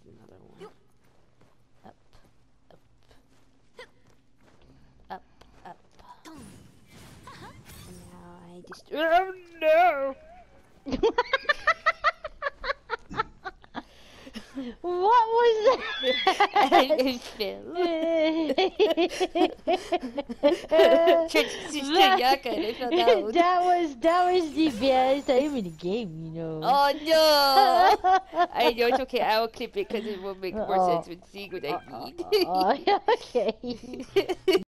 another one. Up, up, up, up. And now I just. Oh no! What was that? I fell. Yucca, and I fell down. that was the best time in the game, you know. Oh no! I know it's okay. I will clip it because it will make more sense when seeing what I mean. Okay.